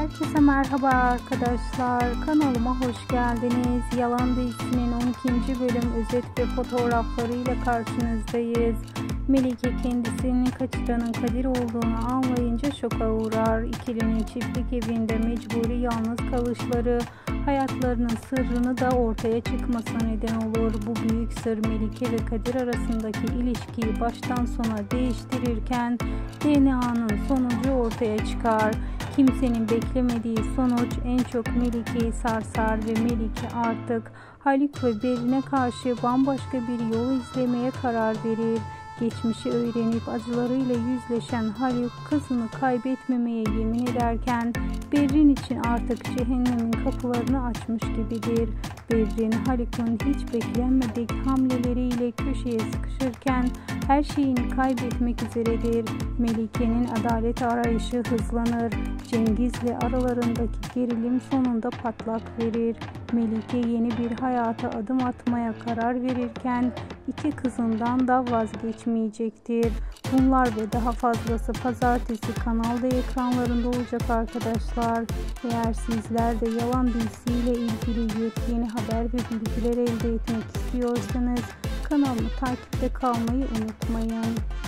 Herkese merhaba arkadaşlar. Kanalıma hoş geldiniz. Yalan dizisinin 12. bölüm özet ve fotoğraflarıyla karşınızdayız. Melike kendisini kaçıranın Kadir olduğunu anlayınca şoka uğrar. İkilinin çiftlik evinde mecburi yalnız kalışları hayatlarının sırrını da ortaya çıkmasına neden olur. Bu büyük sır Melike ve Kadir arasındaki ilişkiyi baştan sona değiştirirken DNA'nın sonucu ortaya çıkar. Kimsenin beklemediği sonuç en çok Melike'yi sarsar ve Melike artık Haluk ve Berin'e karşı bambaşka bir yol izlemeye karar verir. Geçmişi öğrenip acılarıyla yüzleşen Haluk kızını kaybetmemeye yemin ederken Berrin için artık cehennemin kapılarını açmış gibidir. Berrin Haluk'un hiç beklenmedik hamleleriyle köşeye sıkışırken her şeyini kaybetmek üzeredir. Melike'nin adalet arayışı hızlanır. Cengiz'le aralarındaki gerilim sonunda patlak verir. Melike yeni bir hayata adım atmaya karar verirken iki kızından da vazgeçmeyecektir. Bunlar ve daha fazlası pazartesi Kanal D ekranlarında olacak arkadaşlar. Eğer sizler de Yalan dizisiyle ilgili yepyeni haber ve bilgiler elde etmek istiyorsanız kanalımı takipte kalmayı unutmayın.